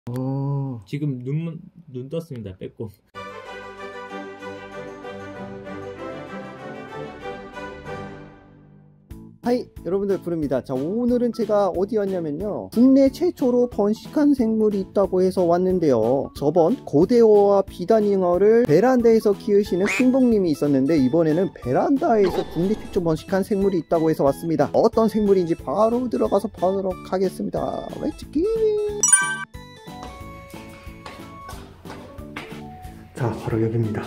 지금 눈 떴습니다. 빼꼼. 하이 여러분들 부릅니다. 자, 오늘은 제가 어디 왔냐면요, 국내 최초로 번식한 생물이 있다고 해서 왔는데요, 저번 고대어와 비단잉어를 베란다에서 키우시는 킹봉님이 있었는데 이번에는 베란다에서 국내 최초 번식한 생물이 있다고 해서 왔습니다. 어떤 생물인지 바로 들어가서 보도록 하겠습니다. 렛츠기. 자, 바로 여기입니다.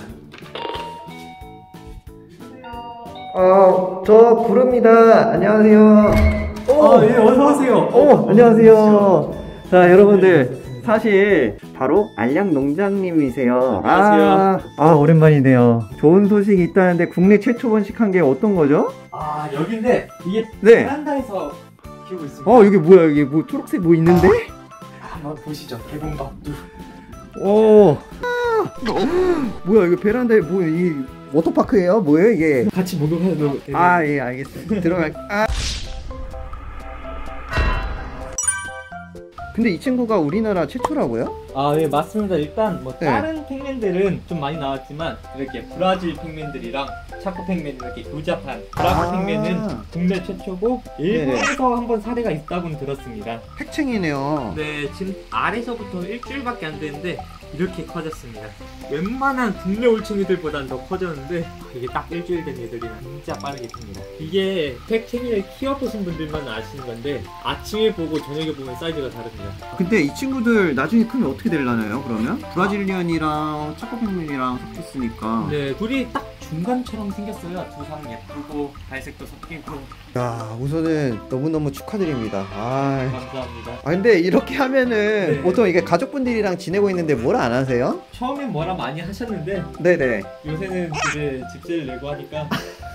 저 부릅니다. 안녕하세요. 예, 어서오세요. 안녕하세요. 자, 여러분들, 사실 바로 알약농장님이세요. 안녕하세요. 오랜만이네요. 좋은 소식이 있다는데 국내 최초 번식한 게 어떤 거죠? 여긴데 이게 네. 베란다에서 키우고 있습니다. 이게 뭐야? 이게 뭐 초록색 뭐 있는데? 한번 보시죠. 개봉박두. 뭐야, 이거 베란다에 뭐, 이 워터파크예요? 뭐예요 이게? 같이 목욕해도 되는. 예, 알겠습니다. 들어갈게요. 근데 이 친구가 우리나라 최초라고요? 예, 맞습니다. 일단 뭐 네. 다른 펭귄들은 좀 많이 나왔지만 이렇게 브라질 펭귄들이랑 차코 펭귄 이렇게 교잡한 브라질 펭귄은 국내 최초고 일본에서 한번 사례가 있다고는 들었습니다. 핵챙이네요. 네, 지금 알에서부터 일주일밖에 안 되는데 이렇게 커졌습니다. 웬만한 국내 올챙이들보다는 더 커졌는데 이게 딱 일주일 된 애들이라 진짜 빠르게 큽니다. 이게 핵챙이를 키워보신 분들만 아시는 건데 아침에 보고 저녁에 보면 사이즈가 다릅니다. 근데 이 친구들 나중에 크면 어떻게 되려나요, 그러면? 브라질리언이랑 차코펭귄이랑 섞였으니까. 네, 둘이 딱 중간처럼 생겼어요. 두상 예쁘고 발색도 섞이고. 야, 우선은 너무너무 축하드립니다. 감사합니다. 근데 이렇게 하면은 네. 보통 이게 가족분들이랑 지내고 있는데 뭘 안 하세요? 처음엔 뭐라 많이 하셨는데 네네. 요새는 이제 집세를 내고 하니까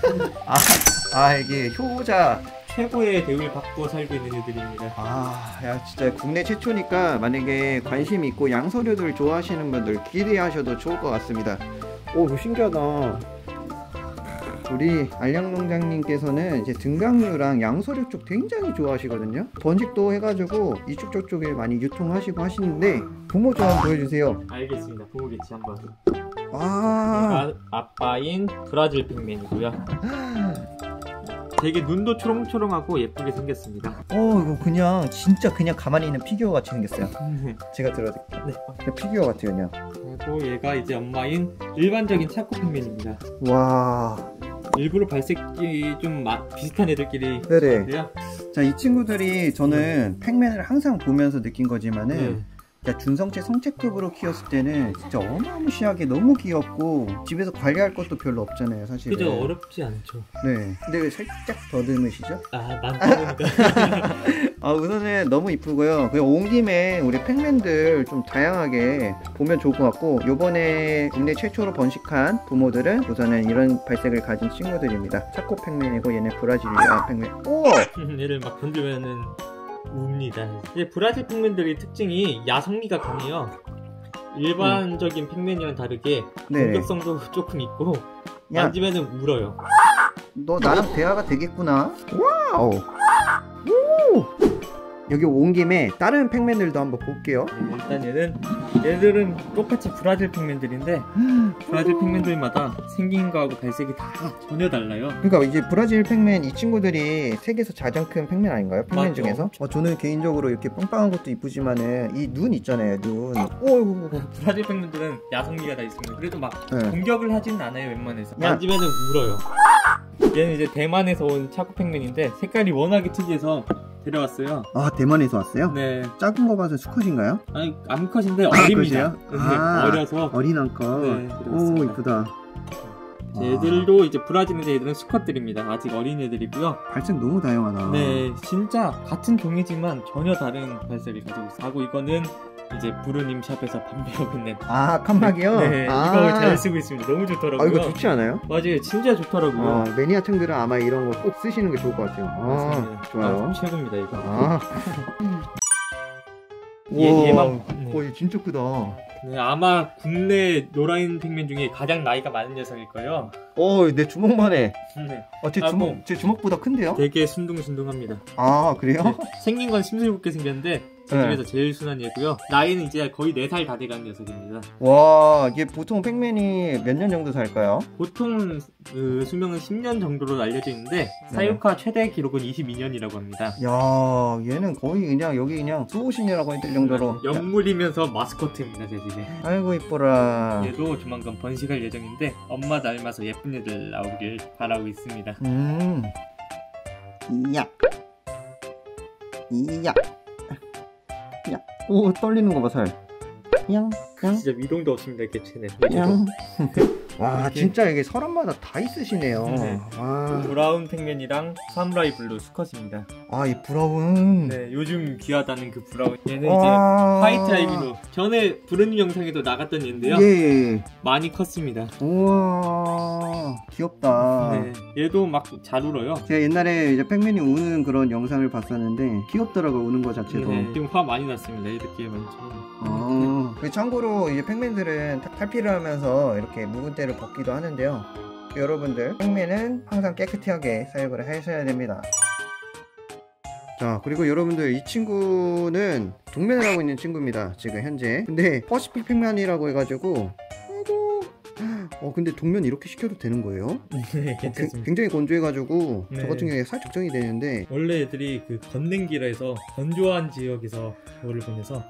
이게 효자. 최고의 대우를 받고 살고 있는 애들입니다. 야, 진짜 국내 최초니까 만약에 관심 있고 양서류들 좋아하시는 분들 기대하셔도 좋을 것 같습니다. 이거 신기하다. 우리 알약농장님께서는 이제 등강류랑 양서류 쪽 굉장히 좋아하시거든요. 번식도 해가지고 이쪽 저쪽에 많이 유통하시고 하시는데 부모 좀 한번 보여주세요. 알겠습니다. 부모 개치 한번. 아빠인 브라질 펭귄이고요. 되게 눈도 초롱초롱하고 예쁘게 생겼습니다. 이거 그냥 진짜 그냥 가만히 있는 피규어 같이 생겼어요. 제가 들어드릴게요. 네. 피규어 같아요, 그냥. 그리고 얘가 이제 엄마인 일반적인 차코 펭귄입니다. 와. 일부러 발색이 좀 비슷한 애들끼리 네네. 있는데요. 자, 이 친구들이 저는 팩맨을 항상 보면서 느낀 거지만은 준성체 성체급으로 키웠을 때는 진짜 어마무시하게 너무 귀엽고 집에서 관리할 것도 별로 없잖아요, 사실은. 그죠, 어렵지 않죠. 네. 근데 왜 살짝 더듬으시죠? 많다보니까. 우선은 너무 이쁘고요. 그냥 온 김에 우리 팩맨들 좀 다양하게 보면 좋을 것 같고, 요번에 국내 최초로 번식한 부모들은 우선은 이런 발색을 가진 친구들입니다. 차코 팩맨이고 얘는 브라질리아 팩맨. 얘를 막 건드면은 웁니다. 이제 브라질 펭귄들의 특징이 야성미가 강해요. 일반적인 펭귄이랑 다르게 공격성도 조금 있고 만지면은 울어요. 너 나랑 대화가 되겠구나. 와우. 여기 온 김에 다른 팩맨들도 한번 볼게요. 일단 얘들은 똑같이 브라질 펭귄들인데 브라질 펭귄들마다 생긴 거하고 발색이 다 전혀 달라요. 그러니까 이제 브라질 팩맨 이 친구들이 세계에서 가장 큰 팩맨 아닌가요? 팩맨 맞죠. 중에서? 저는 개인적으로 이렇게 빵빵한 것도 이쁘지만은 이 눈 있잖아요, 눈. 브라질 펭귄들은 야성미가 다 있습니다. 그래도 막 공격을 하진 않아요, 웬만해서. 만지면은 울어요. 얘는 이제 대만에서 온 차코 펭귄인데 색깔이 워낙에 특이해서 데려왔어요. 대만에서 왔어요? 네. 작은 거 봐서 수컷인가요? 아니, 암컷인데 어립니다. 어려서. 어린 암컷. 네, 오, 이쁘다. 얘들도 이제 브라질인데 얘들은 수컷들입니다. 아직 어린 애들이고요. 발색 너무 다양하다. 네, 진짜 같은 종이지만 전혀 다른 발색을 가지고 있어요. 하고 이거는 이제 부르님 샵에서 판매하고 있는 칸막이요? 네, 이거 잘 쓰고 있습니다. 너무 좋더라고요. 이거 좋지 않아요? 맞아요, 진짜 좋더라고요. 매니아층들은 아마 이런 거 꼭 쓰시는 게 좋을 것 같아요. 좋아요. 최고입니다, 이거. 얘만 진짜 크다. 네, 아마 국내 노라인 펭귄 중에 가장 나이가 많은 녀석일 거예요. 내 주먹만 해. 네. 제 주먹보다 큰데요? 되게 순둥순둥합니다. 그래요? 네, 생긴 건 심술궂게 생겼는데 그 중에서 제일 순한 얘고요. 나이는 이제 거의 4살 다 돼가는 녀석입니다. 와, 이게 보통 팩맨이 몇 년 정도 살까요? 보통 그 수명은 10년 정도로 알려져 있는데 사육화 최대 기록은 22년이라고 합니다. 야, 얘는 거의 그냥 여기 그냥 수호신이라고 해야 될 정도로 영물이면서 마스코트입니다, 제 집에. 아이고 이뻐라. 얘도 조만간 번식할 예정인데 엄마 닮아서 예쁜 애들 나오길 바라고 있습니다. 이야 이야 야. 오, 떨리는 거 봐, 살. 양. 진짜 미동도 없습니다, 이렇게 쟤네. 와, 진짜 이게 사람마다 다 있으시네요. 네. 와. 브라운 팩맨이랑 사무라이 블루 수컷입니다. 아, 이 브라운. 네, 요즘 귀하다는 그 브라운. 얘는 와. 이제 화이트 아이비로 전에 부르는 영상에도 나갔던 얘인데요. 예. 많이 컸습니다. 우와, 귀엽다. 네, 얘도 막 잘 울어요. 제가 옛날에 이제 팩맨이 우는 그런 영상을 봤었는데 귀엽더라고요, 우는 거 자체도. 네, 지금 화 많이 났습니다. 이렇게 많죠. 참고로 이제 팩맨들은 탈피를 하면서 이렇게 묵은 때를 벗기도 하는데요. 여러분들, 팩맨은 항상 깨끗하게 사육을 하셔야 됩니다. 자, 그리고 여러분들, 이 친구는 동면을 하고 있는 친구입니다, 지금 현재. 근데 퍼시픽 팩맨이라고 해가지고 근데 동면 이렇게 시켜도 되는 거예요? 네, 괜찮습니다. 굉장히 건조해가지고 네. 저 같은 경우에 살짝 적정이 되는데 원래 애들이 그 건냉기라 해서 건조한 지역에서 그거를 보내서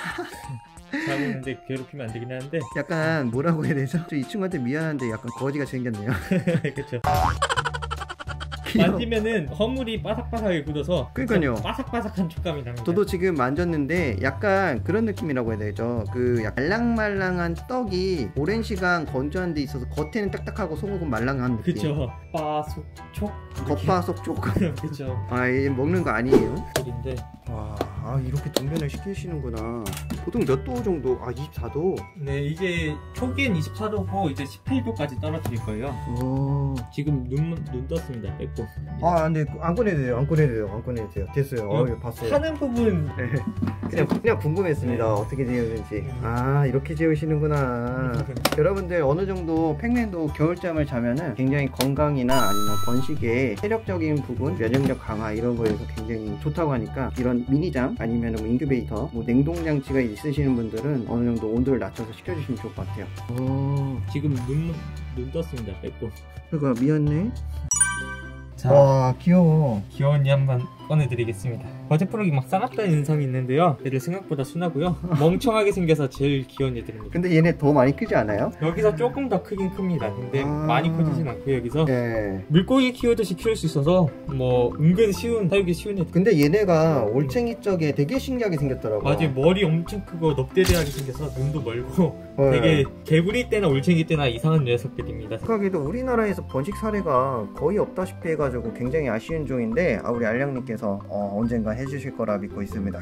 자고는데 괴롭히면 안 되긴 하는데 약간 뭐라고 해야 되죠? 이 친구한테 미안한데 약간 거지가 생겼네요. 그쵸. 귀여워. 만지면은 허물이 바삭바삭하게 굳어서 그러니까요. 바삭바삭한 촉감이 납니다. 저도 지금 만졌는데 약간 그런 느낌이라고 해야 되죠. 그 약간 말랑말랑한 떡이 오랜 시간 건조한 데 있어서 겉에는 딱딱하고 속은 말랑한 느낌. 그쵸. 바속촉 겉바속촉. 그쵸. 아, 얘 먹는 거 아니에요? 소리인데 와, 이렇게 동면을 시키시는구나. 보통 몇 도 정도? 24도? 네, 이게 초기엔 24도고 이제 18도까지 떨어뜨릴 거예요. 오. 지금 눈 떴습니다. 뺐고. 근데 안 꺼내도 돼요. 안 꺼내도 돼요. 됐어요. 봤어요. 하는 부분 그냥 궁금했습니다. 네. 어떻게 지으는지. 이렇게 지으시는구나. 여러분들, 어느 정도 팩맨도 겨울잠을 자면은 굉장히 건강이나 아니면 번식에 체력적인 부분, 면역력 강화 이런 거에서 굉장히 좋다고 하니까 이런 미니잠 아니면 뭐 인큐베이터, 뭐 냉동장치가 있으시는 분들은 어느 정도 온도를 낮춰서 시켜주시면 좋을 것 같아요. 지금 눈 떴습니다. 뺐고. 그러니까 미안해. 자, 와, 귀여워. 귀여운이 한번 꺼내드리겠습니다. 버즈프로기 막 싸납다는 인상이 있는데요. 얘들 생각보다 순하고요. 멍청하게 생겨서 제일 귀여운 애들입니다. 근데 얘네 더 많이 크지 않아요? 여기서 조금 더 크긴 큽니다. 근데 많이 커지진 않고 여기서 네. 물고기 키우듯이 키울 수 있어서 뭐 은근 사육이 쉬운 애들. 근데 얘네가 올챙이 쪽에 되게 신기하게 생겼더라고. 맞아요. 머리 엄청 크고 넙대대하게 생겨서 눈도 멀고 네. 되게 개구리 때나 올챙이 때나 이상한 녀석들입니다. 생각에도 우리나라에서 번식 사례가 거의 없다시피 해가지고 굉장히 아쉬운 중인데 우리 알량님께서 언젠가 해주실 거라 믿고 있습니다.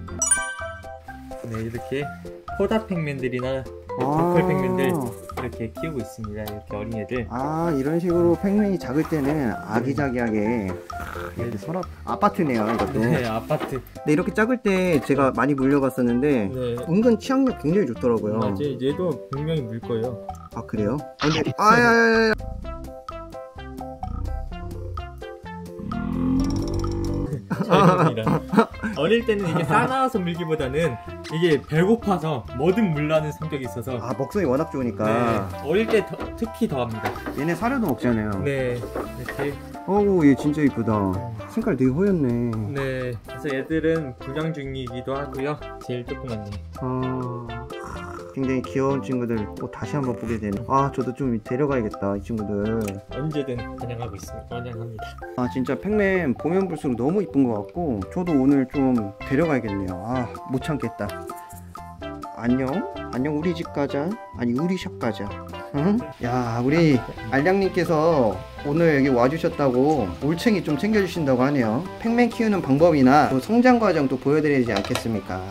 네, 이렇게 포다 팩맨들이나 브로콜 팩맨들 이렇게 키우고 있습니다. 이렇게 어린애들. 이런 식으로 팩맨이 작을 때는 아기자기하게 이렇게 서랍 아파트네요, 이것도. 네, 아파트. 근데 이렇게 작을 때 제가 많이 물려봤었는데 네. 은근 치악력 굉장히 좋더라고요. 맞아요. 얘도 분명히 물 거예요. 그래요? 근데 야야야야. 어릴 때는 이게 싸나워서 물기보다는 이게 배고파서 뭐든 물라는 성격이 있어서 먹성이 워낙 좋으니까. 네, 어릴 때 특히 더합니다. 얘네 사료도 먹잖아요. 네, 이렇게. 얘 진짜 이쁘다. 색깔 되게 허였네. 네, 그래서 얘들은 분양 중이기도 하고요. 제일 조그만요. 굉장히 귀여운 친구들 또 다시 한번 보게 되네. 저도 좀 데려가야겠다, 이 친구들. 언제든 환영하고 있습니다. 환영합니다. 진짜 팩맨 보면 볼수록 너무 이쁜 것 같고 저도 오늘 좀 데려가야겠네요. 못 참겠다. 안녕 우리 집 가자. 아니 우리 샵 가자. 응? 야, 우리 알량님께서 오늘 여기 와주셨다고 올챙이 좀 챙겨주신다고 하네요. 팩맨 키우는 방법이나 또 성장 과정 또 보여드리지 않겠습니까?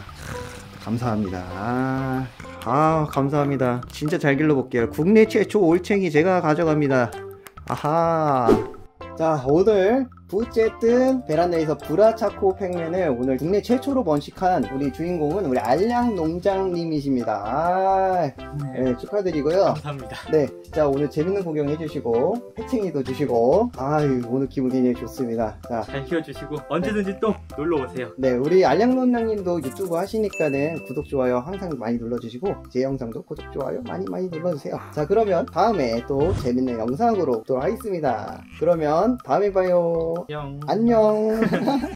감사합니다. 감사합니다. 진짜 잘 길러볼게요. 국내 최초 올챙이 제가 가져갑니다. 자, 오늘 어쨌든 베란다에서 브라차코 팩맨을 오늘 국내 최초로 번식한 우리 주인공은 우리 알량 농장님이십니다. 네, 축하드리고요. 감사합니다. 네, 자 오늘 재밌는 구경 해주시고 패칭이도 주시고 아유 오늘 기분 굉장히 좋습니다. 자, 잘 키워주시고 언제든지 또 놀러 오세요. 네 우리 알량 농장님도 유튜브 하시니까는 구독 좋아요 항상 많이 눌러주시고 제 영상도 구독 좋아요 많이 눌러주세요. 자 그러면 다음에 또 재밌는 영상으로 뵙도록 하겠습니다. 그러면 다음에 봐요. 안녕. 안녕.